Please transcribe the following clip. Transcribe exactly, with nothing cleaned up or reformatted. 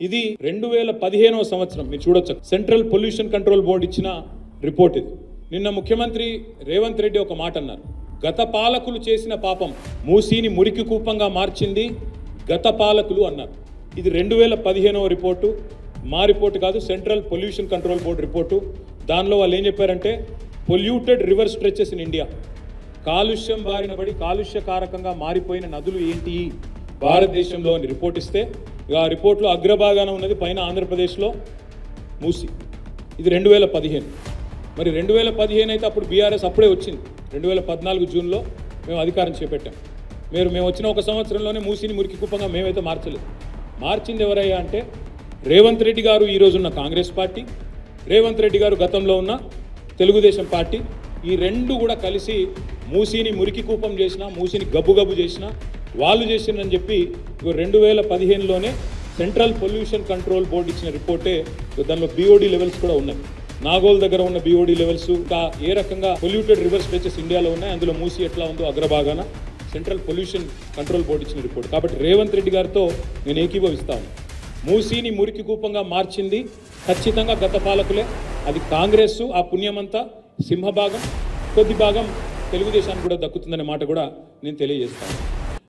ఇది రెండు వేల పదిహేనవ సంవత్సరం మీరు చూడొచ్చు సెంట్రల్ పొల్యూషన్ కంట్రోల్ బోర్డు ఇచ్చిన రిపోర్ట్ ఇది. నిన్న ముఖ్యమంత్రి రేవంత్ రెడ్డి ఒక మాట అన్నారు, గత పాలకులు చేసిన పాపం మూసీని మురికి కూపంగా మార్చింది గత పాలకులు అన్నారు. ఇది రెండు వేల పదిహేనవ రిపోర్టు, మా రిపోర్టు కాదు, central pollution control board report. దానిలో వాళ్ళు ఏం చెప్పారంటే polluted river stretches in India, కాలుష్యం బారిన పడి కాలుష్యకారకంగా మారిపోయిన నదులు ఏంటి భారతదేశంలో అని రిపోర్ట్ ఇస్తే ఆ రిపోర్ట్లో అగ్రభాగాన ఉన్నది పైన ఆంధ్రప్రదేశ్లో మూసి. ఇది రెండు వేల పదిహేను. మరి రెండు వేల పదిహేను అయితే అప్పుడు బీఆర్ఎస్ అప్పుడే వచ్చింది. రెండు వేల పద్నాలుగు జూన్లో మేము అధికారం చేపట్టాం. మీరు మేము వచ్చిన ఒక సంవత్సరంలోనే మూసిని మురికి కుప్పంగా మేమైతే మార్చలేదు. మార్చింది ఎవరయ్యా అంటే రేవంత్ రెడ్డి గారు ఈరోజున్న కాంగ్రెస్ పార్టీ, రేవంత్ రెడ్డి గారు గతంలో ఉన్న తెలుగుదేశం పార్టీ, ఈ రెండు కూడా కలిసి మూసిని మురికి కూపం చేసిన, మూసిని గబ్బు గబ్బు చేసిన వాళ్ళు చేసిందని చెప్పి రెండు వేల పదిహేనులోనే సెంట్రల్ పొల్యూషన్ కంట్రోల్ బోర్డు ఇచ్చిన రిపోర్టే. దానిలో బీఓడి లెవెల్స్ కూడా ఉన్నాయి. నాగోల్ దగ్గర ఉన్న బీఓడి లెవెల్స్, ఇంకా ఏ రకంగా పొల్యూటెడ్ రివర్ స్ట్రెచెస్ ఇండియాలో ఉన్నాయి, అందులో మూసి ఎట్లా ఉందో అగ్రభాగాన సెంట్రల్ పొల్యూషన్ కంట్రోల్ బోర్డు ఇచ్చిన రిపోర్ట్. కాబట్టి రేవంత్ రెడ్డి గారితో నేను ఏకీభవిస్తాను. మూసీని మురికి కూపంగా మార్చింది ఖచ్చితంగా గత పాలకులే. అది కాంగ్రెస్, ఆ పుణ్యమంతా సింహభాగం, కొద్ది భాగం తెలుగుదేశానికి కూడా దక్కుతుందనే మాట కూడా నేను తెలియజేస్తాను.